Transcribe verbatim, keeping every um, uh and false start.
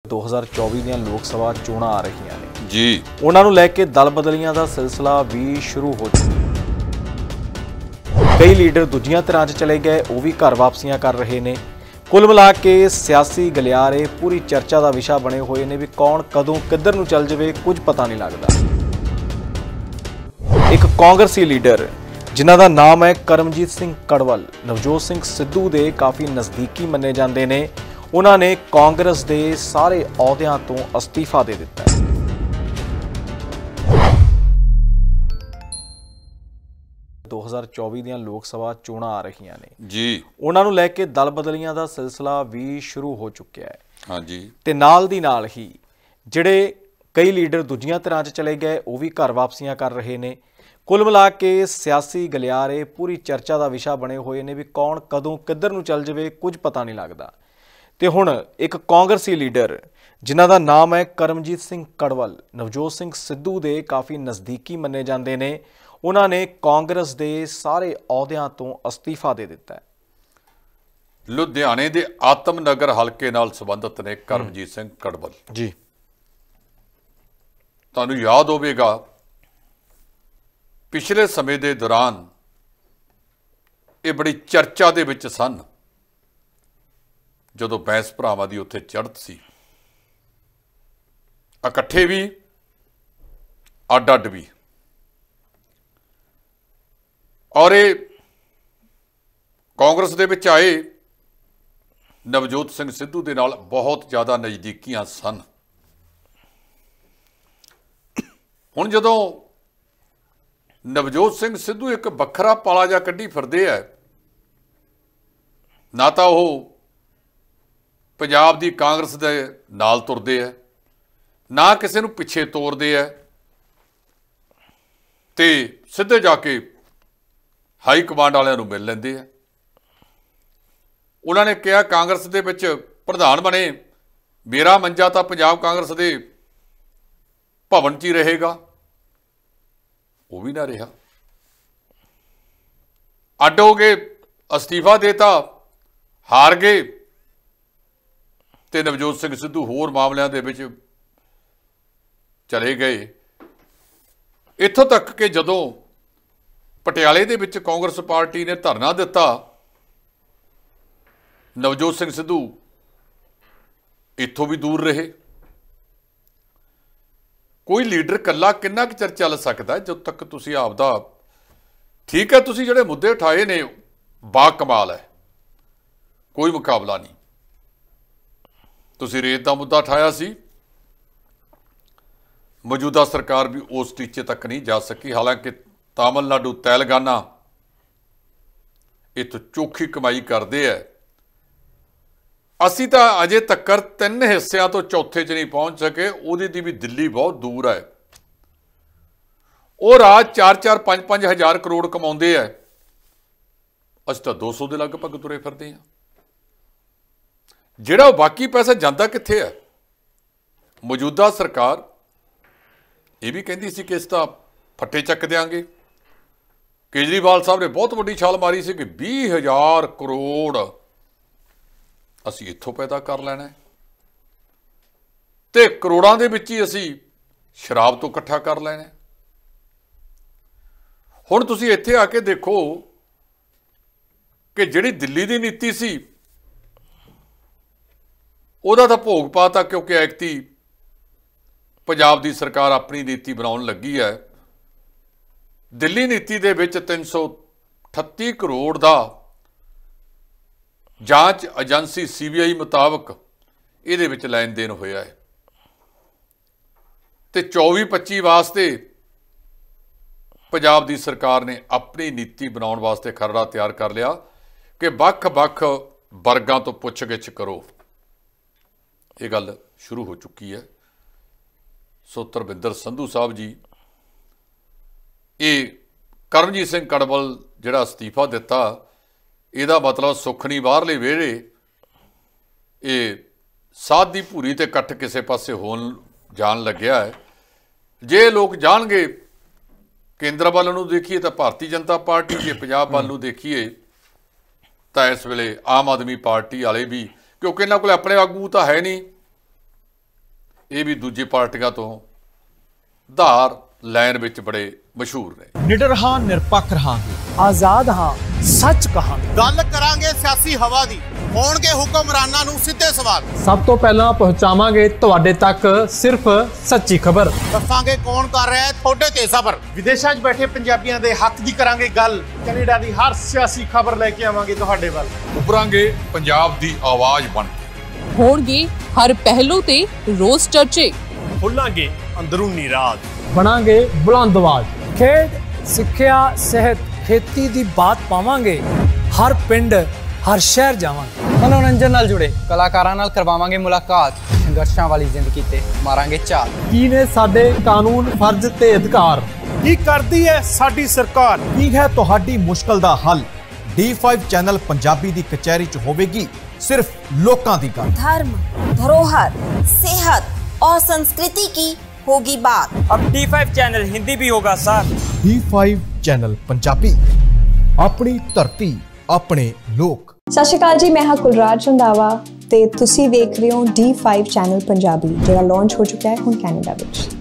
दो हज़ार चौबीस ਦੀਆਂ ਲੋਕ ਸਭਾ ਚੋਣਾਂ ਆ ਰਹੀਆਂ ਨੇ ਜੀ। ਉਹਨਾਂ ਨੂੰ ਲੈ ਕੇ ਦਲ ਬਦਲੀਆਂ ਦਾ ਸਿਲਸਿਲਾ ਵੀ ਸ਼ੁਰੂ ਹੋ ਚੁੱਕਾ। ਕਈ ਲੀਡਰ ਦੂਜੀਆਂ ਧਿਰਾਂ 'ਚ ਚਲੇ ਗਏ, ਉਹ ਵੀ ਘਰ ਵਾਪਸੀਆਂ ਕਰ ਰਹੇ ਨੇ। ਕੁੱਲ ਮਿਲਾ ਕੇ ਸਿਆਸੀ ਗਲਿਆਰੇ ਪੂਰੀ ਚਰਚਾ ਦਾ ਵਿਸ਼ਾ ਬਣੇ ਹੋਏ ਨੇ ਵੀ ਕੌਣ ਕਦੋਂ ਕਿੱਧਰ ਨੂੰ ਚੱਲ ਜਾਵੇ, ਕੁਝ ਪਤਾ ਨਹੀਂ ਲੱਗਦਾ। ਇੱਕ ਕਾਂਗਰਸੀ ਲੀਡਰ ਜਿਨ੍ਹਾਂ ਦਾ ਨਾਮ ਹੈ ਕਰਮਜੀਤ ਸਿੰਘ ਕੜਵਲ, ਨਵਜੋਤ ਸਿੰਘ ਸਿੱਧੂ ਦੇ ਕਾਫੀ ਨਜ਼ਦੀਕੀ ਮੰਨੇ ਜਾਂਦੇ ਨੇ। ਉਹਨਾਂ ਨੇ ਕਾਂਗਰਸ ਦੇ ਸਾਰੇ ਅਹੁਦਿਆਂ ਤੋਂ ਅਸਤੀਫਾ ਦੇ ਦਿੱਤਾ ਹੈ। दो हज़ार चौबीस ਦੀਆਂ ਲੋਕ ਸਭਾ ਚੋਣਾਂ ਆ ਰਹੀਆਂ ਨੇ ਜੀ। ਉਹਨਾਂ ਨੂੰ ਲੈ ਕੇ ਦਲ ਬਦਲੀਆਂ ਦਾ ਸਿਲਸਿਲਾ ਵੀ ਸ਼ੁਰੂ ਹੋ ਚੁੱਕਿਆ ਹੈ। ਹਾਂਜੀ। ਤੇ ਨਾਲ ਦੀ ਨਾਲ ਹੀ ਜਿਹੜੇ ਕਈ ਲੀਡਰ ਦੂਜੀਆਂ ਧਿਰਾਂ 'ਚ ਚਲੇ ਗਏ, ਉਹ ਵੀ ਘਰ ਵਾਪਸੀਆਂ ਕਰ ਰਹੇ ਨੇ। ਕੁੱਲ ਮਿਲਾ ਕੇ ਸਿਆਸੀ ਗਲਿਆਰੇ ਪੂਰੀ ਚਰਚਾ ਦਾ ਵਿਸ਼ਾ ਬਣੇ ਹੋਏ ਨੇ ਵੀ ਕੌਣ ਕਦੋਂ ਕਿੱਧਰ ਨੂੰ ਚੱਲ ਜਾਵੇ, ਕੁਝ ਪਤਾ ਨਹੀਂ ਲੱਗਦਾ। ਤੇ ਹੁਣ ਇੱਕ ਕਾਂਗਰਸੀ ਲੀਡਰ ਜਿਨ੍ਹਾਂ ਦਾ ਨਾਮ ਹੈ ਕਰਮਜੀਤ ਸਿੰਘ ਕੜਵਲ, ਨਵਜੋਤ ਸਿੰਘ ਸਿੱਧੂ ਦੇ ਕਾਫੀ ਨਜ਼ਦੀਕੀ ਮੰਨੇ ਜਾਂਦੇ ਨੇ। ਉਹਨਾਂ ਨੇ ਕਾਂਗਰਸ ਦੇ ਸਾਰੇ ਅਹੁਦਿਆਂ ਤੋਂ ਅਸਤੀਫਾ ਦੇ ਦਿੱਤਾ ਹੈ। ਲੁਧਿਆਣੇ ਦੇ ਆਤਮ ਨਗਰ ਹਲਕੇ ਨਾਲ ਸੰਬੰਧਿਤ ਨੇ ਕਰਮਜੀਤ ਸਿੰਘ ਕੜਵਲ ਜੀ। ਤੁਹਾਨੂੰ ਯਾਦ ਹੋਵੇਗਾ ਪਿਛਲੇ ਸਮੇਂ ਦੇ ਦੌਰਾਨ ਇਹ ਬੜੀ ਚਰਚਾ ਦੇ ਵਿੱਚ ਸਨ ਜਦੋਂ ਬੈਂਸ ਭਰਾਵਾਂ ਦੀ ਉੱਥੇ ਚੜ੍ਹਤ ਸੀ, ਇਕੱਠੇ ਵੀ ਅੱਡ ਅੱਡ ਵੀ। ਔਰ ਇਹ ਕਾਂਗਰਸ ਦੇ ਵਿੱਚ ਆਏ ਨਵਜੋਤ ਸਿੰਘ ਸਿੱਧੂ ਦੇ ਨਾਲ ਬਹੁਤ ਜ਼ਿਆਦਾ ਨਜ਼ਦੀਕੀਆਂ ਸਨ। ਹੁਣ ਜਦੋਂ ਨਵਜੋਤ ਸਿੰਘ ਸਿੱਧੂ ਇੱਕ ਵੱਖਰਾ ਪਾਲਾ ਜਿਹਾ ਕੱਢੀ ਫਿਰਦੇ ਹੈ, ਨਾ ਤਾਂ ਉਹ ਪੰਜਾਬ ਦੀ ਕਾਂਗਰਸ ਦੇ ਨਾਲ ਤੁਰਦੇ ਹੈ, ਨਾ ਕਿਸੇ ਨੂੰ ਪਿੱਛੇ ਤੋਰਦੇ ਹੈ, ਤੇ ਸਿੱਧੇ ਜਾ ਕੇ ਹਾਈ ਕਮਾਂਡ ਵਾਲਿਆਂ ਨੂੰ ਮਿਲ ਲੈਂਦੇ ਆ। ਉਹਨਾਂ ਨੇ ਕਿਹਾ ਕਾਂਗਰਸ ਦੇ ਵਿੱਚ ਪ੍ਰਧਾਨ ਬਣੇ, ਮੇਰਾ ਮੰਜਾ ਤਾਂ ਪੰਜਾਬ ਕਾਂਗਰਸ ਦੇ ਭਵਨ 'ਚ ਹੀ ਰਹੇਗਾ। ਉਹ ਵੀ ਨਾ ਰਿਹਾ, ਅੱਡ ਹੋ ਗਏ, ਅਸਤੀਫਾ ਦੇਤਾ, ਹਾਰ ਗਏ, ਤੇ ਨਵਜੋਤ ਸਿੰਘ ਸਿੱਧੂ ਹੋਰ ਮਾਮਲਿਆਂ ਦੇ ਵਿੱਚ ਚਲੇ ਗਏ। ਇੱਥੋਂ ਤੱਕ ਕਿ ਜਦੋਂ ਪਟਿਆਲੇ ਦੇ ਵਿੱਚ ਕਾਂਗਰਸ ਪਾਰਟੀ ਨੇ ਧਰਨਾ ਦਿੱਤਾ, ਨਵਜੋਤ ਸਿੰਘ ਸਿੱਧੂ ਇੱਥੋਂ ਵੀ ਦੂਰ ਰਹੇ। ਕੋਈ ਲੀਡਰ ਇਕੱਲਾ ਕਿੰਨਾ ਕੁ ਚਿਰ ਚੱਲ ਸਕਦਾ ਜਦੋਂ ਤੱਕ ਤੁਸੀਂ ਆਪਦਾ, ਠੀਕ ਹੈ ਤੁਸੀਂ ਜਿਹੜੇ ਮੁੱਦੇ ਉਠਾਏ ਨੇ ਬਾ ਕਮਾਲ ਹੈ, ਕੋਈ ਮੁਕਾਬਲਾ ਨਹੀਂ। ਤੁਸੀਂ ਰੇਤ ਦਾ ਮੁੱਦਾ ਉਠਾਇਆ ਸੀ, ਮੌਜੂਦਾ ਸਰਕਾਰ ਵੀ ਉਸ ਟੀਚੇ ਤੱਕ ਨਹੀਂ ਜਾ ਸਕੀ। ਹਾਲਾਂਕਿ ਤਾਮਿਲਨਾਡੂ, ਤੇਲੰਗਾਨਾ ਇੱਥੋਂ ਚੋਖੀ ਕਮਾਈ ਕਰਦੇ ਹੈ। ਅਸੀਂ ਤਾਂ ਅਜੇ ਤੱਕ ਤਿੰਨ ਹਿੱਸਿਆਂ ਤੋਂ ਚੌਥੇ 'ਚ ਨਹੀਂ ਪਹੁੰਚ ਸਕੇ। ਉਹਦੀ ਦੀ ਵੀ ਦਿੱਲੀ ਬਹੁਤ ਦੂਰ ਹੈ। ਉਹ ਰਾਜ ਚਾਰ ਚਾਰ ਪੰਜ ਪੰਜ ਹਜ਼ਾਰ ਕਰੋੜ ਕਮਾਉਂਦੇ ਹੈ, ਅਸੀਂ ਤਾਂ ਦੋ ਸੌ ਦੇ ਲਗਭਗ ਤੁਰੇ ਫਿਰਦੇ ਹਾਂ। ਜਿਹੜਾ ਬਾਕੀ ਪੈਸਾ ਜਾਂਦਾ ਕਿੱਥੇ ਹੈ? ਮੌਜੂਦਾ ਸਰਕਾਰ ਇਹ ਵੀ ਕਹਿੰਦੀ ਸੀ ਕਿ ਇਸ ਤਾਂ ਫੱਟੇ ਚੱਕ ਦਿਆਂਗੇ। ਕੇਜਰੀਵਾਲ ਸਾਹਿਬ ਨੇ ਬਹੁਤ ਵੱਡੀ ਛਾਲ ਮਾਰੀ ਸੀ ਕਿ ਵੀਹ ਹਜ਼ਾਰ ਕਰੋੜ ਅਸੀਂ ਇੱਥੋਂ ਪੈਦਾ ਕਰ ਲੈਣਾ, ਤੇ ਕਰੋੜਾਂ ਦੇ ਵਿੱਚ ਹੀ ਅਸੀਂ ਸ਼ਰਾਬ ਤੋਂ ਇਕੱਠਾ ਕਰ ਲੈਣਾ। ਹੁਣ ਤੁਸੀਂ ਇੱਥੇ ਆ ਕੇ ਦੇਖੋ ਕਿ ਜਿਹੜੀ ਦਿੱਲੀ ਦੀ ਨੀਤੀ ਸੀ ਉਹਦਾ ਤਾਂ ਭੋਗ ਪਾਤਾ, ਕਿਉਂਕਿ ਐਕਤੀ ਪੰਜਾਬ ਦੀ ਸਰਕਾਰ ਆਪਣੀ ਨੀਤੀ ਬਣਾਉਣ ਲੱਗੀ ਹੈ। ਦਿੱਲੀ ਨੀਤੀ ਦੇ ਵਿੱਚ ਤਿੰਨ ਸੌ ਅਠੱਤੀ ਕਰੋੜ ਦਾ ਜਾਂਚ ਏਜੰਸੀ ਸੀ ਬੀ ਆਈ ਮੁਤਾਬਕ ਇਹਦੇ ਵਿੱਚ ਲੈਣ ਦੇਣ ਹੋਇਆ ਹੈ, ਤੇ ਚੌਵੀ ਪੱਚੀ ਵਾਸਤੇ ਪੰਜਾਬ ਦੀ ਸਰਕਾਰ ਨੇ ਆਪਣੀ ਨੀਤੀ ਬਣਾਉਣ ਵਾਸਤੇ ਖਰੜਾ ਤਿਆਰ ਕਰ ਲਿਆ ਕਿ ਵੱਖ-ਵੱਖ ਵਰਗਾਂ ਤੋਂ ਪੁੱਛ-ਗਿੱਛ ਕਰੋ। ਇਹ ਗੱਲ ਸ਼ੁਰੂ ਹੋ ਚੁੱਕੀ ਹੈ। ਸੋ ਧਰਮਿੰਦਰ ਸੰਧੂ ਸਾਹਿਬ ਜੀ, ਇਹ ਕਰਮਜੀਤ ਸਿੰਘ ਕੜਵਲ ਜਿਹੜਾ ਅਸਤੀਫਾ ਦਿੱਤਾ, ਇਹਦਾ ਮਤਲਬ ਸੁੱਖ ਨਹੀਂ ਬਾਹਰਲੇ ਵਿਹੜੇ, ਇਹ ਸਾਧ ਦੀ ਭੂਰੀ ਤੇ ਇਕੱਠ ਕਿਸੇ ਪਾਸੇ ਹੋਣ ਜਾਣ ਲੱਗਿਆ ਹੈ। ਜੇ ਲੋਕ ਜਾਣਗੇ ਕੇਂਦਰ ਵੱਲ ਨੂੰ ਦੇਖੀਏ ਤਾਂ ਭਾਰਤੀ ਜਨਤਾ ਪਾਰਟੀ, ਜੇ ਪੰਜਾਬ ਵੱਲ ਨੂੰ ਦੇਖੀਏ ਤਾਂ ਇਸ ਵੇਲੇ ਆਮ ਆਦਮੀ ਪਾਰਟੀ ਵਾਲੇ ਵੀ, ਕਿਉਂਕਿ ਇਹਨਾਂ ਕੋਲ ਆਪਣੇ ਆਗੂ ਤਾਂ ਹੈ ਨਹੀਂ, ਇਹ ਵੀ ਦੂਜੀ ਪਾਰਟੀਆਂ ਤੋਂ ਧਾਰ ਲੈਣ ਵਿੱਚ ਬੜੇ ਮਸ਼ਹੂਰ ਨੇ। ਨਿਡਰ ਹਾਂ, ਨਿਰਪੱਖ ਰਹਾਂਗੇ, ਆਜ਼ਾਦ ਹਾਂ, ਸੱਚ ਕਹਾਂਗੇ। ਗੱਲ ਕਰਾਂਗੇ ਸਿਆਸੀ ਹਵਾ ਦੀ, ਹੋਣਗੇ ਹੁਕਮਰਾਨਾਂ ਨੂੰ ਸਿੱਧੇ ਸਵਾਲ। ਸਭ ਤੋਂ ਪਹਿਲਾਂ ਪਹੁੰਚਾਵਾਂਗੇ ਤੁਹਾਡੇ ਤੱਕ ਸਿਰਫ ਸੱਚੀ ਖਬਰ। ਦੱਸਾਂਗੇ ਕੌਣ ਕਰ ਰਿਹਾ ਹੈ ਤੁਹਾਡੇ ਤੇ ਸਬਰ। ਵਿਦੇਸ਼ਾਂ 'ਚ ਬੈਠੇ ਪੰਜਾਬੀਆਂ ਦੇ ਹੱਕ ਦੀ ਕਰਾਂਗੇ ਗੱਲ। ਕੈਨੇਡਾ ਦੀ ਹਰ ਸਿਆਸੀ ਖਬਰ ਲੈ ਕੇ ਆਵਾਂਗੇ ਤੁਹਾਡੇ ਵੱਲ। ਉੱਭਰਾਂਗੇ ਪੰਜਾਬ ਦੀ ਆਵਾਜ਼ ਬਣ ਕੇ। ਹੋਣਗੇ ਹਰ ਪਹਿਲੂ ਤੇ ਰੋਜ਼ ਚਰਚੇ। ਖੋਲਾਂਗੇ ਅੰਦਰੂਨੀ ਰਾਜ। ਬਣਾਂਗੇ ਬੁਲੰਦ ਆਵਾਜ਼। ਖੇਡ, ਸਿੱਖਿਆ, ਸਿਹਤ, ਖੇਤੀ ਦੀ ਬਾਤ ਪਾਵਾਂਗੇ। ਹਰ ਪਿੰਡ, ਹਰ ਸ਼ਹਿਰ ਜਾਵਾਂਗੇ। ਮਨੋਰੰਜਨ ਨਾਲ ਜੁੜੇ ਕਲਾਕਾਰਾਂ ਨਾਲ ਕਰਵਾਵਾਂਗੇ ਮੁਲਾਕਾਤ। ਸੰਘਰਸ਼ਾਂ ਵਾਲੀ ਜ਼ਿੰਦਗੀ ਤੇ ਮਾਰਾਂਗੇ ਝਾਤ। ਕੀ ਨੇ ਸਾਡੇ ਕਾਨੂੰਨ, ਫਰਜ਼ ਤੇ ਅਧਿਕਾਰ? ਕੀ ਕਰਦੀ ਹੈ ਸਾਡੀ ਸਰਕਾਰ? ਕੀ ਹੈ ਤੁਹਾਡੀ ਮੁਸ਼ਕਲ ਦਾ ਹੱਲ? ਡੀ ਫਾइव ਚੈਨਲ ਪੰਜਾਬੀ ਦੀ ਕਚਹਿਰੀ 'ਚ ਹੋਵੇਗੀ सिर्फ लोकां दी गल। धर्म, धरोहर, सेहत और संस्कृति की होगी बात। अब डी फाइव चैनल हिंदी भी होगा sir. D five channel Punjabi, अपनी धरती, अपने लोक। सत श्री अकाल जी, मैं हाँ कुलराज रंधावा ते तुसी देख रहे हो डी फाइव चैनल पंजाबी, जिहड़ा लॉन्च हो चुका है हुण कैनेडा विच।